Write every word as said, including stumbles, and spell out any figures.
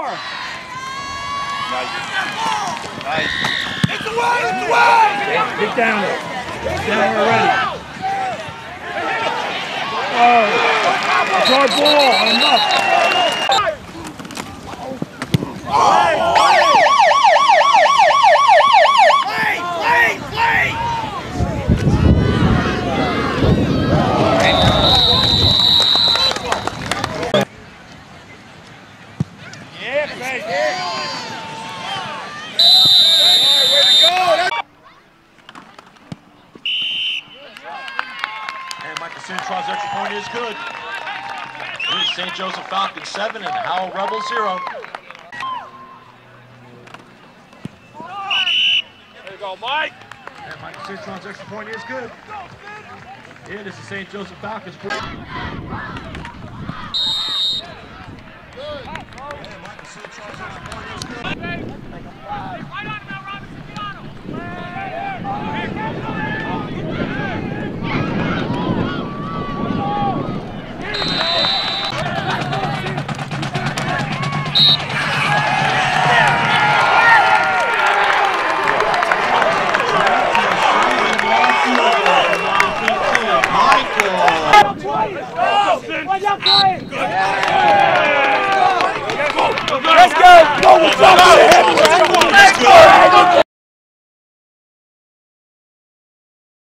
more. Nice. Nice. It's away! It's away! Get down there. Get down there already. Oh, it's our ball. Enough. Play! Play! Play! Yeah, baby. And Michael Centron's extra point is good. Here's Saint Joseph Falcons seven and Howell Rebels zero. There you go, Mike. And Michael Centron's extra point is good. It is the Saint Joseph Falcons. And Michael Centron's extra point is good. Right on him now, Robinson. Get on him. Let's go! Go! Let's go!